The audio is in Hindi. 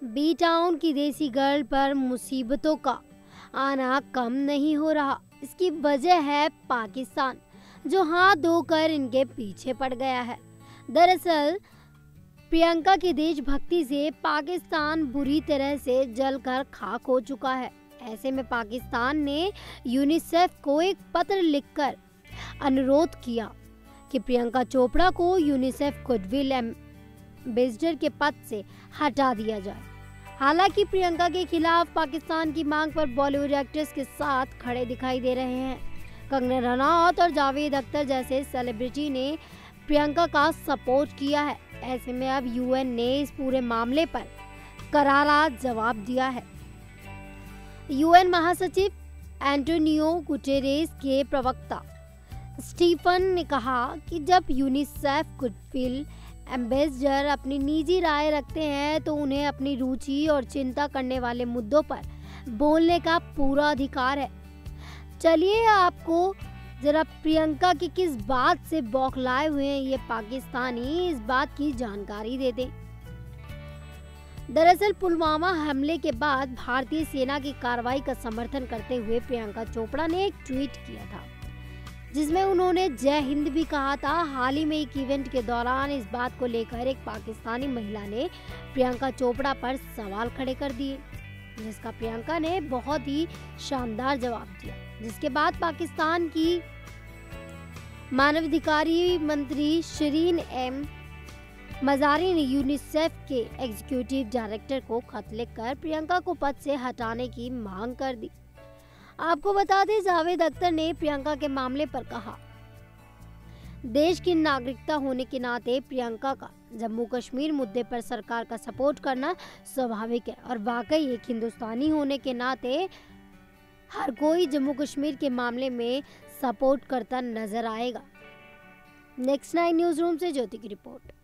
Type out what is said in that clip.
बी टाउन की देसी गर्ल पर मुसीबतों का आना कम नहीं हो रहा। इसकी वजह है पाकिस्तान, जो हाथ धोकर इनके पीछे पड़ गया है। दरअसल प्रियंका की देशभक्ति से पाकिस्तान बुरी तरह से जलकर खाक हो चुका है। ऐसे में पाकिस्तान ने यूनिसेफ को एक पत्र लिखकर अनुरोध किया कि प्रियंका चोपड़ा को यूनिसेफ गुडविल एम्बेसडर के पद से हटा दिया जाए। हालांकि प्रियंका के खिलाफ पाकिस्तान की मांग पर बॉलीवुड एक्ट्रेस के साथ खड़े दिखाई दे रहे हैं। कंगना रनौत और जावेद अख्तर जैसे सेलिब्रिटी ने प्रियंका का सपोर्ट किया है। ऐसे में अब यूएन ने इस पूरे मामले पर करारा जवाब दिया है। यूएन महासचिव एंटोनियो गुटेरेस के प्रवक्ता स्टीफन ने कहा कि जब यूनिसेफ गुडविल एम्बेसडर अपनी निजी राय रखते हैं तो उन्हें अपनी रुचि और चिंता करने वाले मुद्दों पर बोलने का पूरा अधिकार है। चलिए आपको जरा प्रियंका की किस बात से बौखलाए हुए हैं ये पाकिस्तानी, इस बात की जानकारी दे दें। दरअसल पुलवामा हमले के बाद भारतीय सेना की कार्रवाई का समर्थन करते हुए प्रियंका चोपड़ा ने एक ट्वीट किया था, जिसमें उन्होंने जय हिंद भी कहा था। हाल ही में एक इवेंट के दौरान इस बात को लेकर एक पाकिस्तानी महिला ने प्रियंका चोपड़ा पर सवाल खड़े कर दिए, जिसका प्रियंका ने बहुत ही शानदार जवाब दिया। जिसके बाद पाकिस्तान की मानवाधिकारी मंत्री शिरीन एम मजारी ने यूनिसेफ के एग्जीक्यूटिव डायरेक्टर को खत लिखकर प्रियंका को पद से हटाने की मांग कर दी। आपको बता दें, जावेद अख्तर ने प्रियंका के मामले पर कहा, देश की नागरिकता होने के नाते प्रियंका का जम्मू कश्मीर मुद्दे पर सरकार का सपोर्ट करना स्वाभाविक है और वाकई एक हिंदुस्तानी होने के नाते हर कोई जम्मू कश्मीर के मामले में सपोर्ट करता नजर आएगा। नेक्स्ट 9 न्यूज रूम से ज्योति की रिपोर्ट।